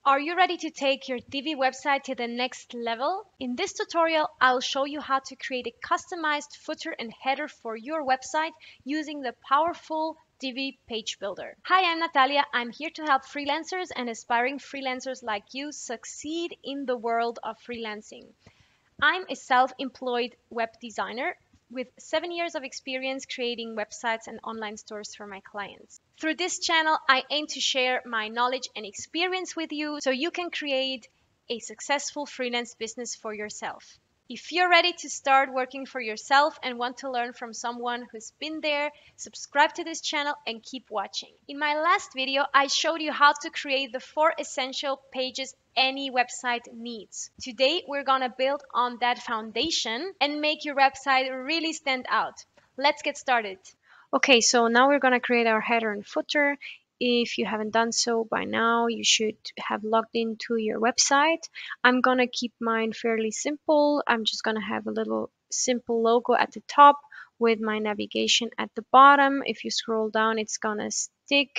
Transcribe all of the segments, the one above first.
Are you ready to take your Divi website to the next level? In this tutorial, I'll show you how to create a customized footer and header for your website using the powerful Divi page builder. Hi, I'm Natalia. I'm here to help freelancers and aspiring freelancers like you succeed in the world of freelancing. I'm a self-employed web designer with 7 years of experience creating websites and online stores for my clients. Through this channel, I aim to share my knowledge and experience with you so you can create a successful freelance business for yourself. If you're ready to start working for yourself and want to learn from someone who's been there, subscribe to this channel and keep watching. In my last video, I showed you how to create the 4 essential pages any website needs. Today, we're gonna build on that foundation and make your website really stand out. Let's get started. Okay, so now we're gonna create our header and footer. If you haven't done so by now, you should have logged into your website. I'm gonna keep mine fairly simple. I'm just gonna have a little simple logo at the top with my navigation at the bottom. If you scroll down, it's gonna stick.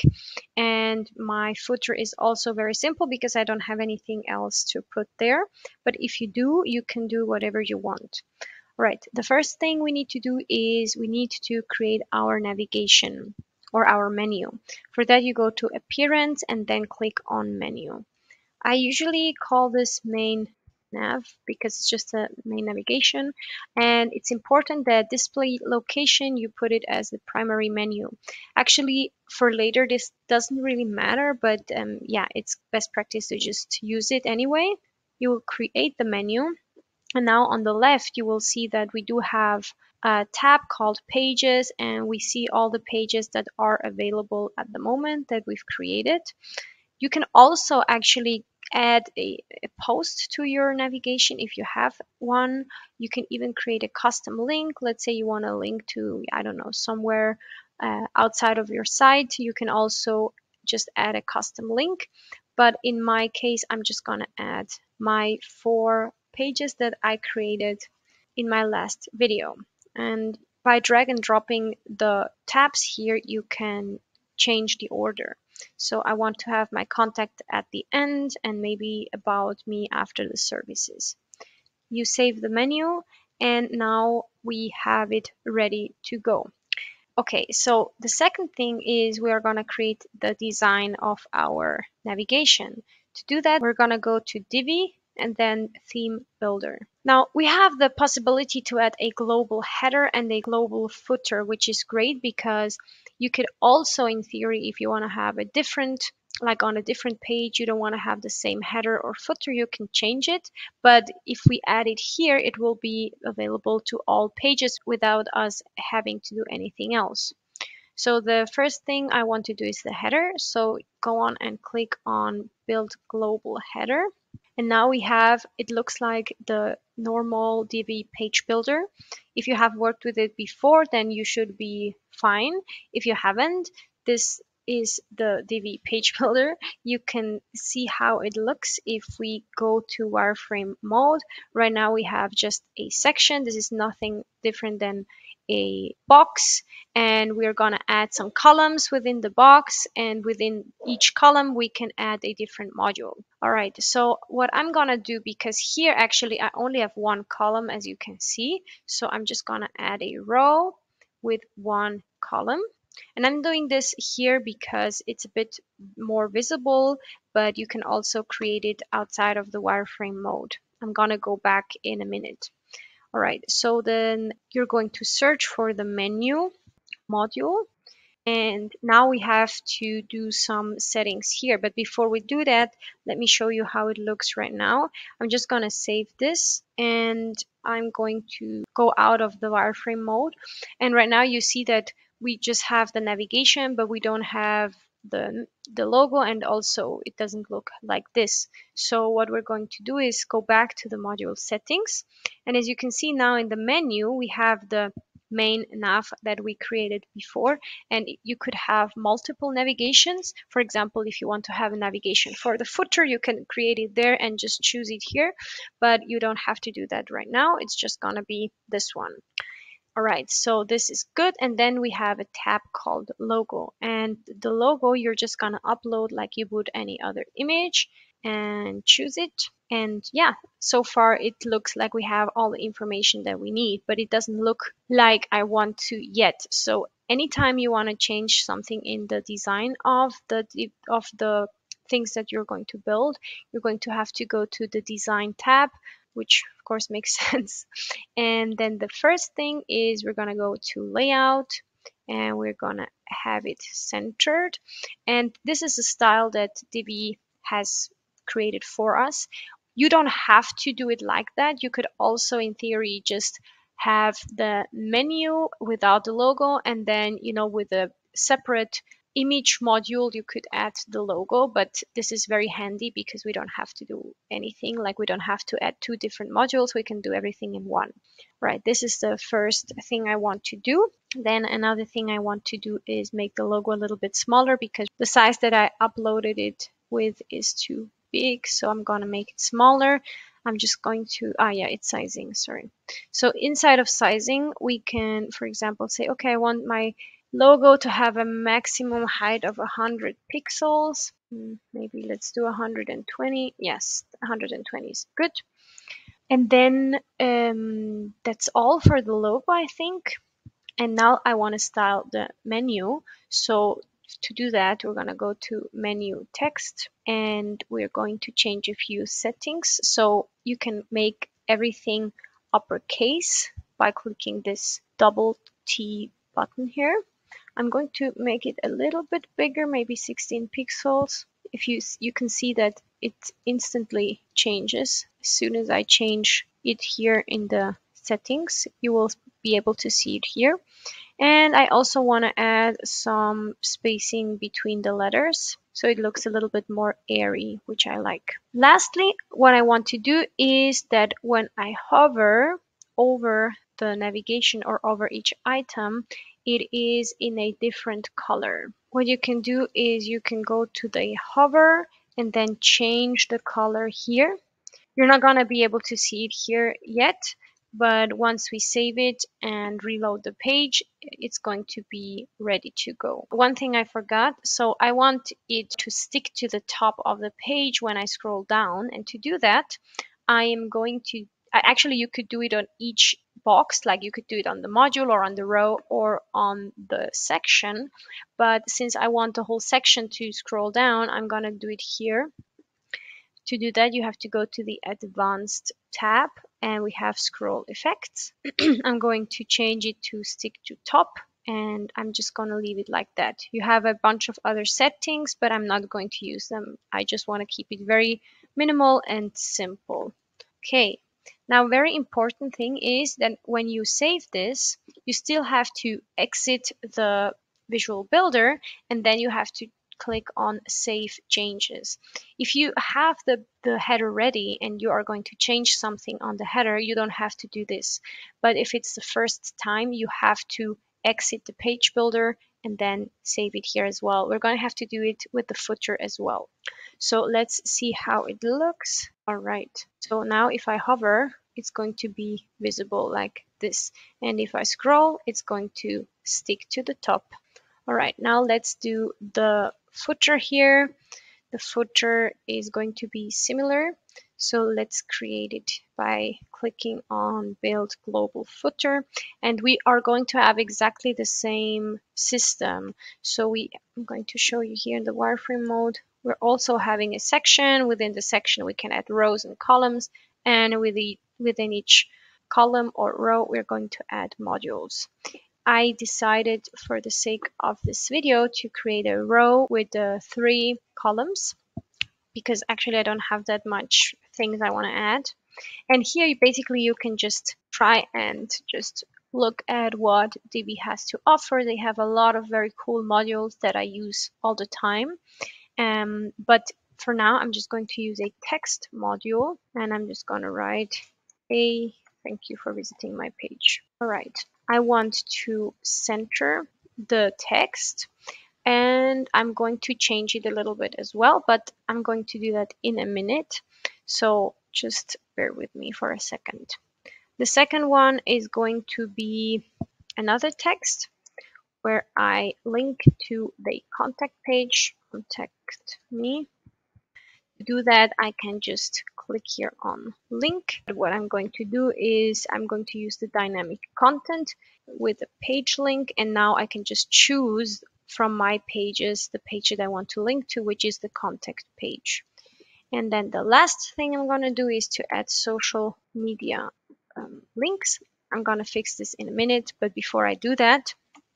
And my footer is also very simple because I don't have anything else to put there. But if you do, you can do whatever you want. Right, the first thing we need to do is we need to create our navigation or our menu. For that, you go to Appearance and then click on Menu. I usually call this main nav because it's just a main navigation, and it's important that display location you put it as the primary menu. Actually, for later this doesn't really matter, but yeah, it's best practice to just use it anyway. You will create the menu. And now on the left, you will see that we do have a tab called Pages, and we see all the pages that are available at the moment that we've created. You can also actually add a post to your navigation if you have one. You can even create a custom link. Let's say you want to link to, I don't know, somewhere outside of your site. You can also just add a custom link. But in my case, I'm just going to add my 4 pages that I created in my last video. And by drag and dropping the tabs here, you can change the order. So I want to have my contact at the end and maybe about me after the services. You save the menu and now we have it ready to go. Okay, so the second thing is we are going to create the design of our navigation. To do that, we're going to go to Divi and then Theme Builder. Now we have the possibility to add a global header and a global footer, which is great because you could also, in theory, if you want to have a different, like on a different page, you don't want to have the same header or footer, you can change it. But if we add it here, it will be available to all pages without us having to do anything else. So the first thing I want to do is the header. So go on and click on Build Global Header. And now we have, it looks like the normal Divi page builder. If you have worked with it before, then you should be fine. If you haven't, this is the Divi page builder. You can see how it looks if we go to wireframe mode. Right now we have just a section. This is nothing different than a box, and we're going to add some columns within the box, and within each column we can add a different module. All right, so what I'm going to do, because here actually I only have one column as you can see, so I'm just going to add a row with one column. And I'm doing this here because it's a bit more visible, but you can also create it outside of the wireframe mode. I'm going to go back in a minute. All right, so then you're going to search for the menu module. And now we have to do some settings here. But before we do that, let me show you how it looks right now. I'm just going to save this and I'm going to go out of the wireframe mode. And right now you see that we just have the navigation, but we don't have the logo, and also it doesn't look like this. So what we're going to do is go back to the module settings. And as you can see now in the menu, we have the main nav that we created before, and you could have multiple navigations. For example, if you want to have a navigation for the footer, you can create it there and just choose it here, but you don't have to do that right now. It's just gonna be this one. All right, so this is good. And then we have a tab called logo, and the logo you're just gonna upload like you would any other image. and choose it. And yeah, so far it looks like we have all the information that we need, but it doesn't look like I want to yet. So anytime you want to change something in the design of the things that you're going to build, you're going to have to go to the design tab, which of course makes sense. And then the first thing is we're going to go to layout, and we're going to have it centered. And this is a style that Divi has created for us. You don't have to do it like that. You could also, in theory, just have the menu without the logo, and then, with a separate image module, you could add the logo. But this is very handy because we don't have to do anything. Like, we don't have to add two different modules. We can do everything in one. Right, this is the first thing I want to do. Then another thing I want to do is make the logo a little bit smaller, because the size that I uploaded it with is too big. So I'm going to make it smaller. I'm just going to, yeah, it's sizing, sorry. So inside of sizing, we can, for example, say, okay, I want my logo to have a maximum height of 100 pixels. Maybe let's do 120. Yes, 120 is good. And then that's all for the logo, I think. And now I want to style the menu. So to do that, we're going to go to menu text, and we're going to change a few settings. So you can make everything uppercase by clicking this double T button here. I'm going to make it a little bit bigger, maybe 16 pixels. If you can see that it instantly changes as soon as I change it here in the settings. You will be able to see it here. And I also want to add some spacing between the letters, so it looks a little bit more airy, which I like. Lastly, what I want to do is that when I hover over the navigation or over each item, it is in a different color. What you can do is you can go to the hover and then change the color here. You're not going to be able to see it here yet, but once we save it and reload the page, it's going to be ready to go. One thing I forgot, so I want it to stick to the top of the page when I scroll down. And to do that, I am going to, actually you could do it on each box, like you could do it on the module or on the row or on the section. But since I want the whole section to scroll down, I'm going to do it here. To do that, you have to go to the advanced tab, and we have scroll effects. I'm going to change it to stick to top, and I'm just going to leave it like that. You have a bunch of other settings, but I'm not going to use them. I just want to keep it very minimal and simple. Okay, now very important thing is that when you save this, you still have to exit the Visual Builder, and then you have to click on Save Changes. If you have the header ready and you are going to change something on the header, you don't have to do this. But if it's the first time, you have to exit the page builder and then save it here as well. We're going to have to do it with the footer as well. So let's see how it looks. All right, so now if I hover, it's going to be visible like this. And if I scroll, it's going to stick to the top. All right, now let's do the footer here. The footer is going to be similar. So let's create it by clicking on Build Global Footer. And we are going to have exactly the same system. So I'm going to show you here in the wireframe mode. We're also having a section. Within the section, we can add rows and columns. And within each column or row, we're going to add modules. I decided for the sake of this video to create a row with the 3 columns, because actually I don't have that much things I want to add. And here basically you can just try and just look at what Divi has to offer. They have a lot of very cool modules that I use all the time. But for now, I'm just going to use a text module, and I'm just going to write thank you for visiting my page. All right, I want to center the text, and I'm going to change it a little bit as well, but I'm going to do that in a minute. So just bear with me for a second. The second one is going to be another text where I link to the contact page, contact me. To do that, I can just click here on link. What I'm going to do is I'm going to use the dynamic content with a page link, and now I can just choose from my pages the page that I want to link to, which is the contact page. And then the last thing I'm going to do is to add social media links. I'm going to fix this in a minute, but before I do that,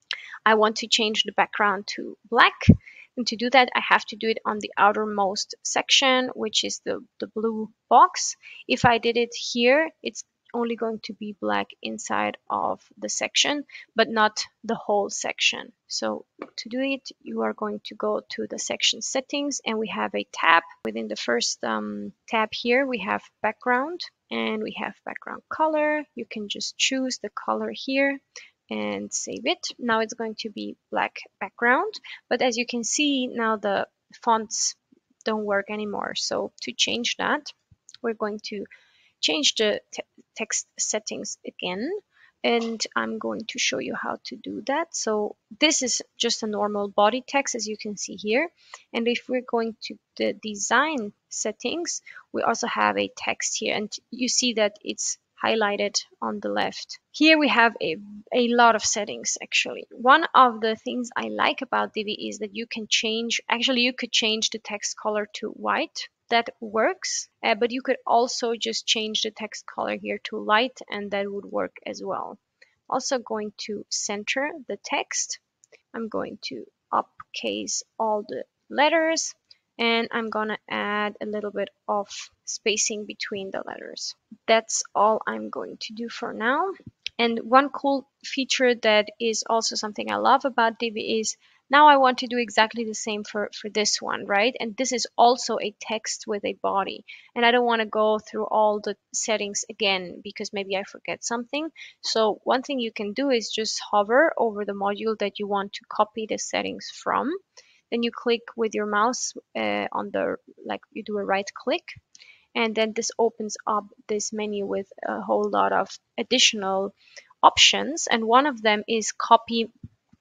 I want to change the background to black. And to do that, I have to do it on the outermost section, which is the blue box. If I did it here, it's only going to be black inside of the section, but not the whole section. So to do it, you are going to go to the section settings, and we have a tab. Within the first tab here, we have background, and we have background color. You can just choose the color here and save it. Now it's going to be black background, but as you can see, now the fonts don't work anymore. So to change that, we're going to change the text settings again, and I'm going to show you how to do that. So this is just a normal body text, as you can see here, and if we're going to the design settings, we also have a text here, and you see that it's highlighted on the left. Here we have a lot of settings actually. One of the things I like about Divi is that you can change, actually you could change the text color to white. That works, but you could also just change the text color here to light, and that would work as well. Also going to center the text. I'm going to uppercase all the letters, and I'm gonna add a little bit of spacing between the letters. That's all I'm going to do for now. And one cool feature that is also something I love about Divi is now I want to do exactly the same for this one, right? And this is also a text with a body. And I don't want to go through all the settings again because maybe I forget something. So one thing you can do is just hover over the module that you want to copy the settings from. Then you click with your mouse on the, like you do a right click, and then this opens up this menu with a whole lot of additional options, and one of them is copy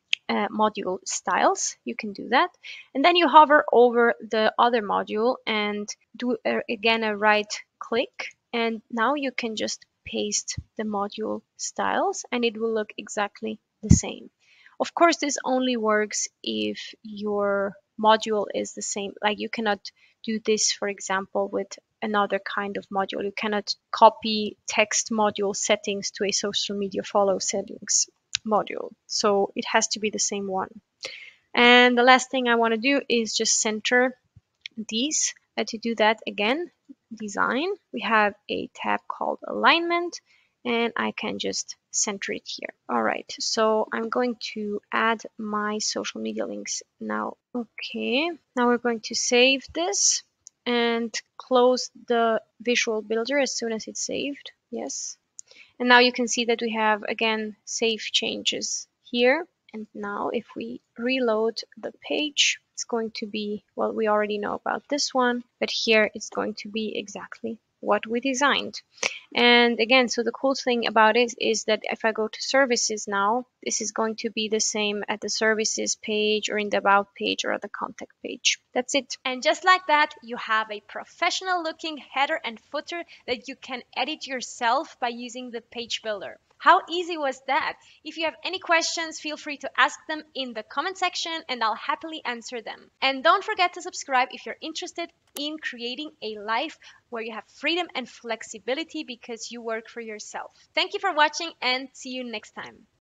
module styles. You can do that, and then you hover over the other module and do again a right click, and now you can just paste the module styles and it will look exactly the same. Of course, this only works if your module is the same. Like you cannot do this, for example, with another kind of module. You cannot copy text module settings to a social media follow settings module. So it has to be the same one. And the last thing I want to do is just center these. To do that, again, design, we have a tab called alignment, and I can just center it here. All right, so I'm going to add my social media links now. Okay, now we're going to save this and close the visual builder as soon as it's saved. Yes. And now you can see that we have, again, save changes here. And now if we reload the page, it's going to be, well, we already know about this one, but here it's going to be exactly what we designed. And again, so the cool thing about it is that if I go to services now, this is going to be the same at the services page or in the about page or the contact page. That's it. And just like that, you have a professional looking header and footer that you can edit yourself by using the page builder. How easy was that? If you have any questions, feel free to ask them in the comment section and I'll happily answer them. And don't forget to subscribe if you're interested in creating a life where you have freedom and flexibility because you work for yourself. Thank you for watching and see you next time.